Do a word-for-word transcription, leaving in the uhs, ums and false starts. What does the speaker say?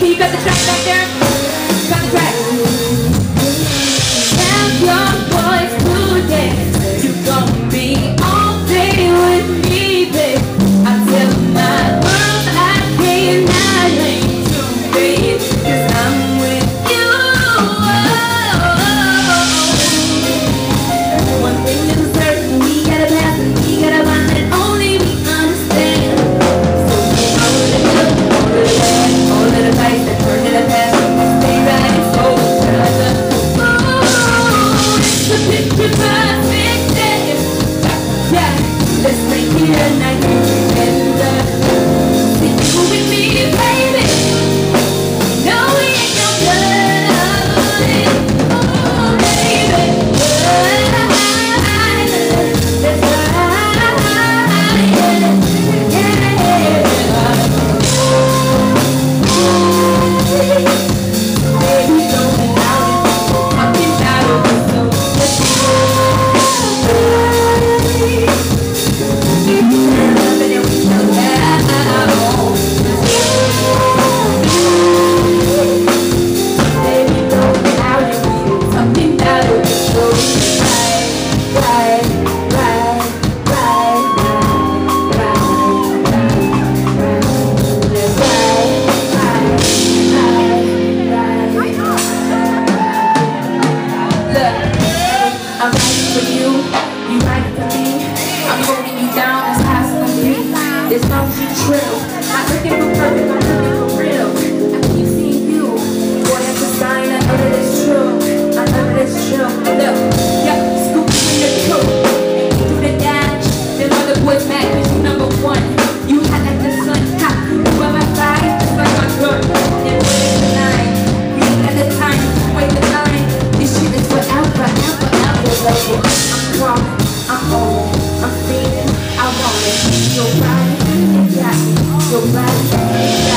you got the track back there? You got the track. Have your voice today. You gon' be all day with me, babe. I tell my world I cannot lay to bed, 'cause I'm with you. One thing is certain, we got a path and we got a bond that only we understand. So hold it up, hold it back, hold it back, and turn it back. Stay right for each other. Ooh, it's a picture perfect day. Yeah, let's make it a night together. See you with me, baby. No, we ain't no good. Oh, baby. Let's I'm riding for you, you riding for me. I'm holding you down as high as I can. As long as you trill. Not looking for perfect, I'm looking for real. I keep seeing you. Boy, that's a sign, I know that it's true. I know that it's true. Look, yeah, scoop you in the coat. You do the dash, then all the boys mad 'cause you number one. You hot like the sun, hot. You by my side, just like my gun. And wait the line, we ain't got the time, wait the line. This shit is forever, forever. I'm crawling, I'm on, I'm feeling, I want it. Your body, yeah, your body.